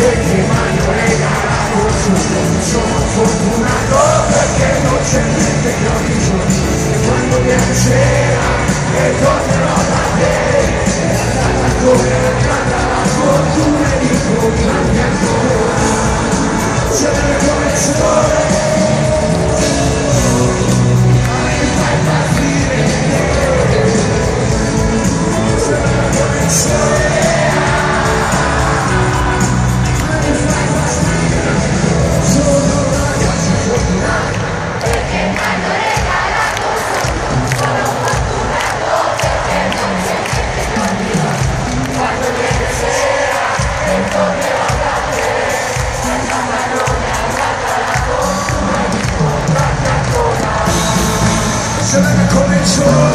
perché mi hanno regalato tutto. Sono fortunato perché non c'è niente che ho bisogno. Quando viene sera e tornerò da te, è andata come è andata la fortuna e dico grande ancora. Se ne come il sole, mi fai partire, se ne come il sole. Se ne come il sole.